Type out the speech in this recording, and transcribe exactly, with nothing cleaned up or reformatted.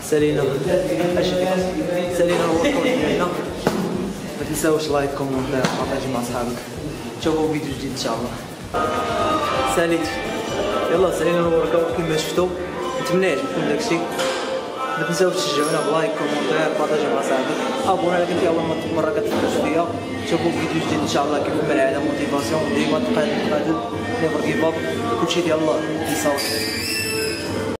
سالينا اش سالينا الورك اوت ديالنا. ما تنساوش لايك كومونتير بارطاجي مع صحابك. نشوفوا فيديو جديد ان شاء الله. ساليت يلا سالينا الورك اوت كما شفتوا. نتمنى يعجبكم داكشي. ما تنساوش تشجعونا بلايك كومونتير بارطاجي مع صحابك. ابونا الا كنتي اول مره كتفرجوا فيا. نشوفوا فيديو جديد ان شاء الله. كيف ما العاده موتيفاسيون ديما تقاد تقاد نيفر كيف اب. كلشي ديال الله يصاوب.